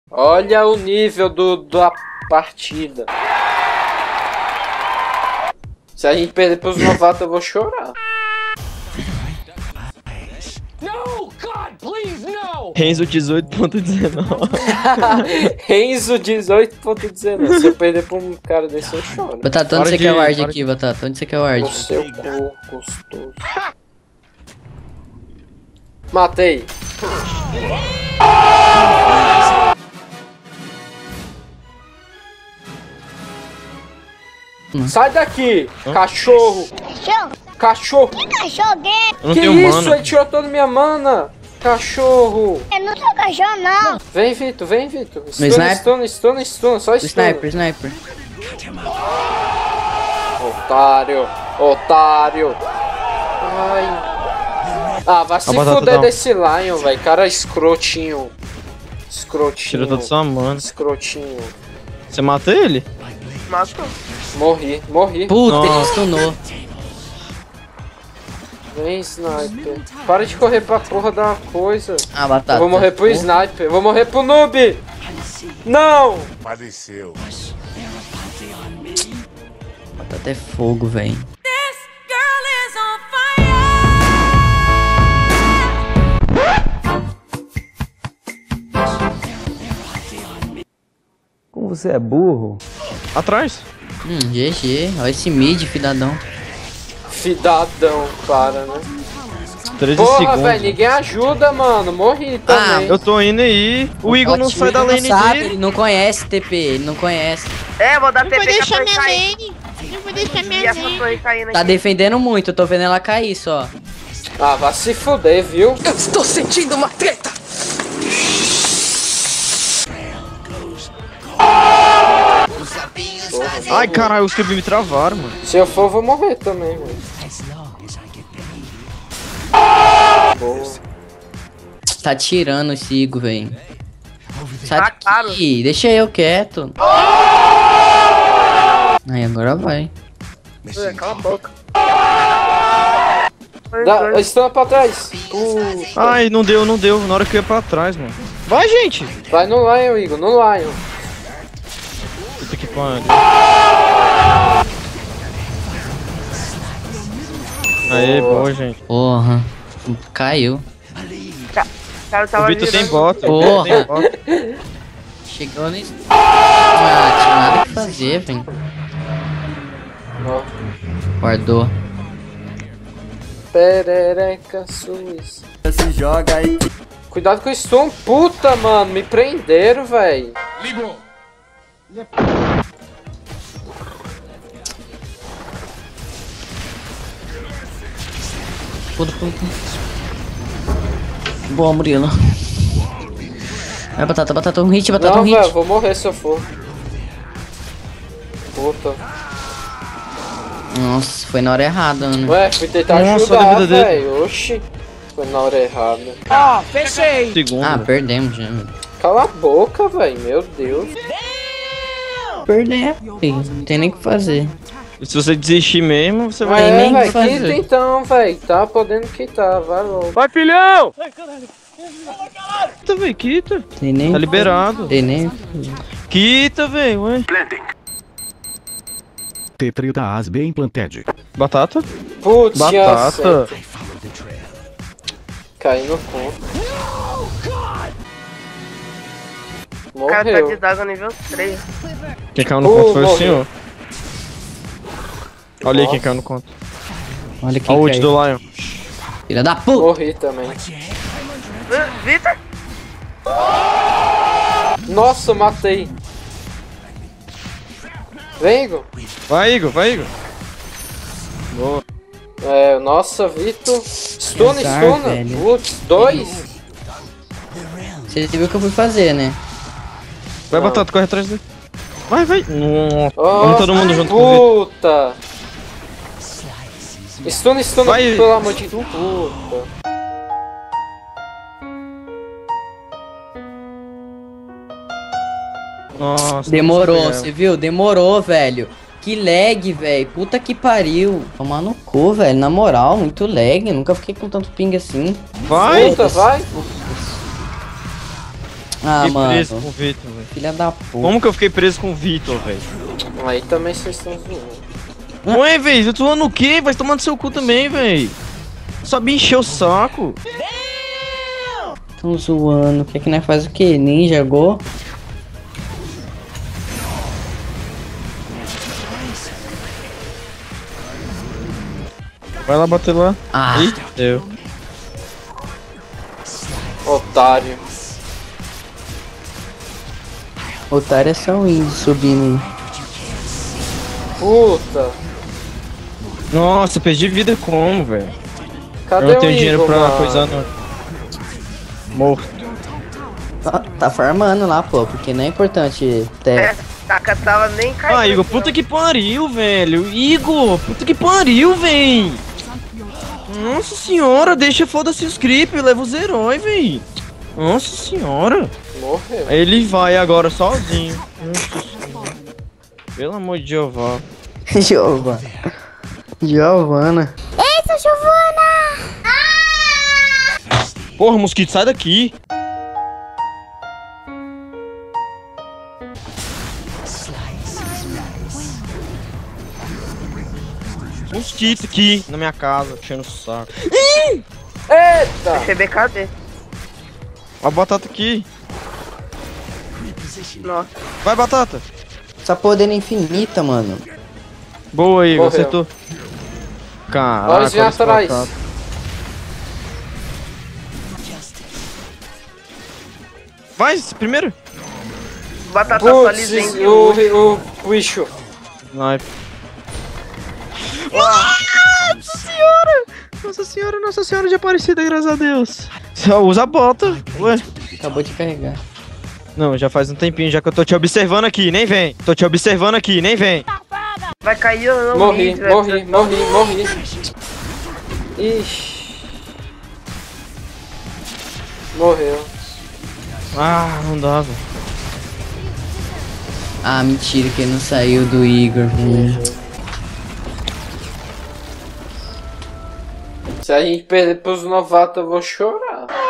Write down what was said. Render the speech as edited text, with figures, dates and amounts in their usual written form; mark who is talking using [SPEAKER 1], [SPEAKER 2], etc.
[SPEAKER 1] Olha o nível da partida. Se a gente perder pros novatos, eu vou chorar.
[SPEAKER 2] No, God, please, no!
[SPEAKER 3] Renzo 18.19.
[SPEAKER 1] Renzo 18.19. Se eu perder pra um cara desse, eu choro.
[SPEAKER 4] Batata, onde você quer o ward aqui, Batata? Onde você quer o ward?
[SPEAKER 1] No seu cu, gostoso. Matei. Sai daqui, cachorro. Cachorro.
[SPEAKER 5] Cachorro gay.
[SPEAKER 3] Eu não
[SPEAKER 1] Que
[SPEAKER 3] tenho
[SPEAKER 1] isso?
[SPEAKER 3] mana.
[SPEAKER 1] Ele tirou toda minha mana. Cachorro.
[SPEAKER 5] Eu não sou cachorro, não.
[SPEAKER 1] Vem, Vitor, vem, Vitor.
[SPEAKER 4] sniper?
[SPEAKER 1] Stun, só stun.
[SPEAKER 4] Sniper.
[SPEAKER 1] Otário. Ai. Ah, vai se fuder desse Lion, velho. Cara escrotinho.
[SPEAKER 3] Tirou toda sua mana.
[SPEAKER 1] Escrotinho.
[SPEAKER 3] Você mata ele?
[SPEAKER 6] Matou.
[SPEAKER 1] Morri.
[SPEAKER 4] Puta, ele
[SPEAKER 1] Nossa.
[SPEAKER 4] stunou.
[SPEAKER 1] Vem, sniper. Para de correr pra porra da coisa.
[SPEAKER 4] Ah, Batata.
[SPEAKER 1] Eu vou morrer pro sniper. Eu vou morrer pro noob. Não.
[SPEAKER 7] Padeceu.
[SPEAKER 4] Batata é fogo, velho.
[SPEAKER 8] Como você é burro.
[SPEAKER 3] Atrás.
[SPEAKER 4] GG. Olha esse mid, fidadão.
[SPEAKER 1] Fidadão, para, né?
[SPEAKER 3] 13
[SPEAKER 1] Porra,
[SPEAKER 3] segundos.
[SPEAKER 1] velho, ninguém ajuda, mano. Morri também.
[SPEAKER 3] Eu tô indo aí. O Igor não sai da lane
[SPEAKER 4] Ele não sabe,
[SPEAKER 3] dele.
[SPEAKER 4] ele não conhece TP, ele não conhece.
[SPEAKER 6] É, vou dar TP
[SPEAKER 9] Vou
[SPEAKER 6] que a
[SPEAKER 9] deixar
[SPEAKER 6] torre
[SPEAKER 9] minha
[SPEAKER 6] cair.
[SPEAKER 9] lane. Eu vou deixar
[SPEAKER 6] E
[SPEAKER 9] minha
[SPEAKER 6] essa
[SPEAKER 9] lane.
[SPEAKER 6] torre caindo
[SPEAKER 4] Tá
[SPEAKER 6] aqui.
[SPEAKER 4] defendendo muito, eu tô vendo ela cair só.
[SPEAKER 1] Ah, vai se fuder, viu?
[SPEAKER 2] Eu estou sentindo uma treta!
[SPEAKER 3] Ai, caralho, os que me travaram, mano.
[SPEAKER 1] Se eu for, eu vou morrer também, velho. Boa.
[SPEAKER 4] Tá tirando esse Igor, velho. Sai
[SPEAKER 6] Tá caro.
[SPEAKER 4] daqui, deixa eu quieto. Aí, agora vai.
[SPEAKER 6] Cala a boca.
[SPEAKER 1] Estão pra trás. Puta.
[SPEAKER 3] Ai, não deu. Na hora que eu ia pra trás, mano. Vai, gente.
[SPEAKER 1] Vai no Lion, Igor, no Lion.
[SPEAKER 3] Puta que pariu. Aê, boa, gente.
[SPEAKER 4] Porra. Caiu.
[SPEAKER 6] Cara,
[SPEAKER 3] O
[SPEAKER 6] tava
[SPEAKER 3] Vitor tem
[SPEAKER 6] virando.
[SPEAKER 3] bota.
[SPEAKER 4] Porra.
[SPEAKER 3] O Vitor tem bota.
[SPEAKER 4] Chegou nesse. Ah, tinha nada que fazer, velho.
[SPEAKER 1] Ó.
[SPEAKER 4] Guardou.
[SPEAKER 1] Perereca suíça.
[SPEAKER 8] Se joga aí.
[SPEAKER 1] Cuidado com o stun. Puta, mano. Me prenderam, velho.
[SPEAKER 4] Puta. Boa, Murilo. Vai, batata, um hit, batata,
[SPEAKER 1] Não,
[SPEAKER 4] um hit.
[SPEAKER 1] velho. Vou morrer se eu for. Puta.
[SPEAKER 4] Nossa, foi na hora errada, né?
[SPEAKER 1] Ué, fui tentar
[SPEAKER 3] Nossa, olha a
[SPEAKER 1] ajudar,
[SPEAKER 3] vida dele.
[SPEAKER 1] velho. Oxi. Foi na hora errada.
[SPEAKER 6] Ó, fechei.
[SPEAKER 3] Segundo.
[SPEAKER 4] Ah, perdemos já.
[SPEAKER 1] Cala a boca, velho. Meu Deus.
[SPEAKER 4] Perdemos. Não tem nem o que fazer.
[SPEAKER 3] E se você desistir mesmo, você vai...
[SPEAKER 4] nem
[SPEAKER 1] É,
[SPEAKER 4] que
[SPEAKER 1] velho.
[SPEAKER 4] fazer.
[SPEAKER 1] Quita então, velho. Tá podendo quitar. Vai logo.
[SPEAKER 3] Vai, filhão! Quita, véi, quita.
[SPEAKER 4] Tem nem.
[SPEAKER 3] Tá liberado.
[SPEAKER 4] Tem nem.
[SPEAKER 3] Quita, véi, ué.
[SPEAKER 7] T3 da AS bem planted.
[SPEAKER 3] Batata?
[SPEAKER 1] Putz,
[SPEAKER 3] Batata.
[SPEAKER 1] Cai no conto.
[SPEAKER 6] O cara tá
[SPEAKER 1] Morreu.
[SPEAKER 6] de daga nível 3.
[SPEAKER 3] Quem caiu no conto foi o
[SPEAKER 1] morreu.
[SPEAKER 3] senhor. Olha aí
[SPEAKER 1] Nossa.
[SPEAKER 3] quem caiu no conto.
[SPEAKER 4] Olha
[SPEAKER 3] Olha o ult
[SPEAKER 4] quem
[SPEAKER 3] do Lion.
[SPEAKER 4] Filha da puta.
[SPEAKER 1] Morri também.
[SPEAKER 6] Vitor?
[SPEAKER 1] Nossa, matei. Vem, Igor.
[SPEAKER 3] Vai, Igor, vai, Igor. Boa.
[SPEAKER 1] É, nossa, Vitor. Stuna,
[SPEAKER 4] Azar,
[SPEAKER 1] stuna.
[SPEAKER 4] velho.
[SPEAKER 1] Putz, 2.
[SPEAKER 4] Você viu o que eu fui fazer, né?
[SPEAKER 3] Vai,
[SPEAKER 1] Não.
[SPEAKER 3] Batata, corre atrás dele. Vai, vai. Nossa.
[SPEAKER 1] Oh,
[SPEAKER 3] Vamos todo mundo junto com o Vitor.
[SPEAKER 1] puta. Stuna,
[SPEAKER 3] Vai.
[SPEAKER 1] pelo amor de Deus. Puta.
[SPEAKER 3] Nossa.
[SPEAKER 4] Demorou,
[SPEAKER 3] nossa,
[SPEAKER 4] você viu? Demorou, velho. Que lag, velho. Puta que pariu. Tomar no cu, velho. Na moral, muito lag. Nunca fiquei com tanto ping assim.
[SPEAKER 3] Vai.
[SPEAKER 1] Puta, vai.
[SPEAKER 4] Ah,
[SPEAKER 3] Fiquei
[SPEAKER 4] mano.
[SPEAKER 3] preso com o Vitor, velho.
[SPEAKER 4] Filha da puta.
[SPEAKER 3] Como que eu fiquei preso com o Vitor, velho?
[SPEAKER 1] Aí também vocês estão zoando.
[SPEAKER 3] Ué, velho, eu tô zoando o quê? Vai tomando seu cu também, velho. Só me encheu o saco.
[SPEAKER 4] Tão zoando. O que é que nós faz o quê? Ninja, go?
[SPEAKER 3] Vai lá bater lá.
[SPEAKER 4] Ah,
[SPEAKER 3] Ih, deu.
[SPEAKER 1] Otário.
[SPEAKER 4] otário é só um índio subindo.
[SPEAKER 1] Puta.
[SPEAKER 3] Nossa, perdi vida como, velho?
[SPEAKER 1] Cadê
[SPEAKER 3] Eu não
[SPEAKER 1] o
[SPEAKER 3] tenho dinheiro
[SPEAKER 1] Igor,
[SPEAKER 3] pra
[SPEAKER 1] mano?
[SPEAKER 3] coisar no... Morto.
[SPEAKER 4] Tá farmando lá, pô, porque não é importante ter.
[SPEAKER 6] Taca tava nem caindo.
[SPEAKER 3] Ah, Igor, puta que pariu, velho. Igor, puta que pariu, véi. Nossa senhora, deixa foda-se os creep, leva os heróis, véi. Nossa senhora.
[SPEAKER 1] Morreu.
[SPEAKER 3] Ele vai agora sozinho. Nossa senhora. Pelo amor de Jeová.
[SPEAKER 4] Giovana.
[SPEAKER 5] Eita, Giovana!
[SPEAKER 3] Porra, mosquito, sai daqui. Mosquito aqui na minha casa, enchendo o saco.
[SPEAKER 1] Eita!
[SPEAKER 6] CBKD.
[SPEAKER 3] Ó a batata aqui.
[SPEAKER 6] Nossa.
[SPEAKER 3] Vai, batata.
[SPEAKER 4] Essa poder infinita, mano.
[SPEAKER 3] Boa, Igor,
[SPEAKER 1] Morreu.
[SPEAKER 3] acertou. Caraca,
[SPEAKER 1] Olha os
[SPEAKER 3] olha esse
[SPEAKER 1] atrás.
[SPEAKER 3] batata. Vai, primeiro.
[SPEAKER 6] Batata só
[SPEAKER 1] Putz,
[SPEAKER 6] lisinho.
[SPEAKER 1] o bicho.
[SPEAKER 3] Sniper. Nossa senhora de Aparecida, graças a Deus. Só usa a bota. Ué.
[SPEAKER 4] Acabou de carregar.
[SPEAKER 3] Não, já faz um tempinho já que eu tô te observando aqui, nem vem. Tô te observando aqui, nem vem.
[SPEAKER 6] Vai cair, eu não
[SPEAKER 1] Morri,
[SPEAKER 6] vi, velho.
[SPEAKER 1] morri. Ixi. Morreu.
[SPEAKER 3] Ah, não dá, velho.
[SPEAKER 4] Ah, mentira que ele não saiu do Igor.
[SPEAKER 1] Se a gente perder pros novatos, eu vou chorar.